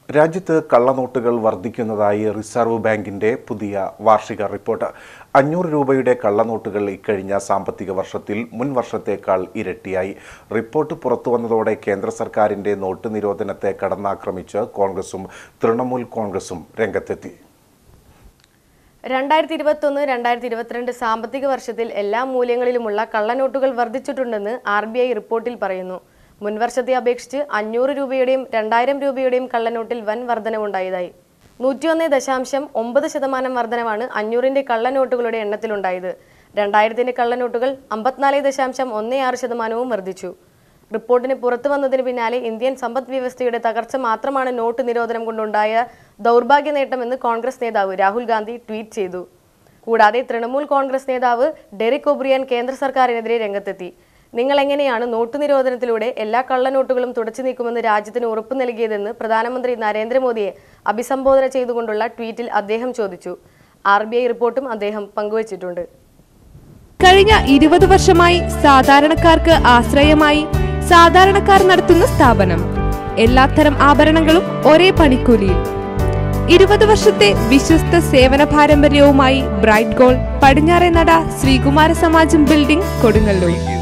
രാജ്യത്ത് കള്ളനോട്ടുകൾ വർദ്ധിക്കുന്നതായി റിസർവ് ബാങ്കിന്റെ പുതിയ വാർഷിക റിപ്പോർട്ട്. 500 രൂപയുടെ കള്ളനോട്ടുകൾ ഇക്കഴിഞ്ഞ സാമ്പത്തിക വർഷത്തിൽ മുൻ വർഷത്തേക്കാൾ ഇരട്ടിയായി. റിപ്പോർട്ട് പുറത്തുവന്നതോടെ കേന്ദ്ര സർക്കാരിന്റെ നോട്ട് നിരോധനത്തെ കടന്നാക്രമിച്ച് കോൺഗ്രസും തൃണമൂൽ കോൺഗ്രസും രംഗത്തെത്തി. 2021-2022 സാമ്പത്തിക വർഷത്തിൽ എല്ലാ മൂല്യങ്ങളിലുമുള്ള കള്ളനോട്ടുകൾ വർദ്ധിച്ചിട്ടുണ്ടെന്ന് RBI റിപ്പോർട്ടിൽ പറയുന്നു. മുൻവർഷത്തെ അപേക്ഷിച്ച് 500 രൂപയുടെയും 2000 രൂപയുടെയും കള്ളനോട്ടിൽ വൻ വർധനവുണ്ടായതായി. 101.9% വർധനവാണ് 500ന്റെ കള്ളനോട്ടുകളുടെ എണ്ണത്തിലുണ്ടായത്. 2000ന്റെ കള്ളനോട്ടുകൾ 54.16% വർദ്ധിച്ചു. റിപ്പോർട്ടിന് പുറത്തു വന്നതിന് പിന്നാലെ ഇന്ത്യൻ സമ്പദ് വ്യവസ്ഥയുടെ തകർച്ച മാത്രമാണ് നോട്ട് നിരോധനം കൊണ്ടുണ്ടായ ദൗർഭാഗ്യ നേട്ടമെന്ന് കോൺഗ്രസ് നേതാവ് രാഹുൽ ഗാന്ധി ട്വീറ്റ് ചെയ്തു. കൂടാതെ തൃണമൂൽ കോൺഗ്രസ് നേതാവ് ഡെറിക് ഒബ്രിയൻ കേന്ദ്ര സർക്കാരിനെതിരെ രംഗത്തെത്തി. നിങ്ങൾ എങ്ങനെയാണ് നോട്ട് നിരോധനത്തിലൂടെ എല്ലാ കള്ളനോട്ടുകളും തുടച്ചു നീക്കുമെന്ന് രാജ്യത്തിന് ഉറപ്പു നൽകിയതെന്ന് പ്രധാനമന്ത്രി നരേന്ദ്രമോദിയെ അഭിസംബോധന ചെയ്തുകൊണ്ടുള്ള ട്വീറ്റിൽ അദ്ദേഹം ചോദിച്ചു. RBI റിപ്പോർട്ടും അദ്ദേഹം പങ്കുവച്ചിട്ടുണ്ട്. കഴിഞ്ഞ 20 വർഷമായി സാധാരണക്കാർക്ക് ആശ്രയമായി സാധാരണക്കാർ നടത്തുന്ന സ്ഥാപനം. എല്ലാത്തരം ആഭരണങ്ങളും ഒരേ പണിക്കൂലിയിൽ. 20 വർഷത്തെ വിശ്വസ്ത സേവന പാരമ്പര്യവുമായി ബ്രൈറ്റ് ഗോൾഡ്, പടിഞ്ഞാറേ നട, ശ്രീകുമാര സമാജം ബിൽഡിംഗ്, കൊടുങ്ങല്ലൂർ.